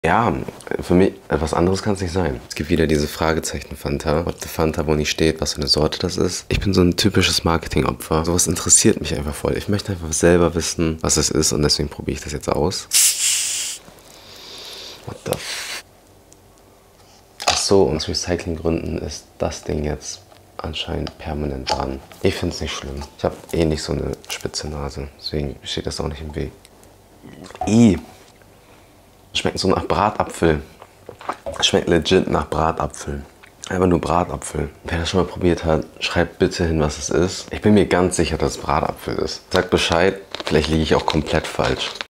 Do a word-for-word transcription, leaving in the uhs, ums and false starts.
Ja, für mich etwas anderes kann es nicht sein. Es gibt wieder diese Fragezeichen-Fanta, ob die Fanta, wo nicht steht, was für eine Sorte das ist. Ich bin so ein typisches Marketingopfer. Sowas interessiert mich einfach voll. Ich möchte einfach selber wissen, was es ist und deswegen probiere ich das jetzt aus. What the f... Ach so, aus Recyclinggründen ist das Ding jetzt anscheinend permanent dran. Ich finde es nicht schlimm. Ich habe eh nicht so eine spitze Nase, deswegen steht das auch nicht im Weg. I. Schmeckt so nach Bratapfel. Schmeckt legit nach Bratapfel. Einfach nur Bratapfel. Wer das schon mal probiert hat, schreibt bitte hin, was es ist. Ich bin mir ganz sicher, dass es Bratapfel ist. Sagt Bescheid, vielleicht liege ich auch komplett falsch.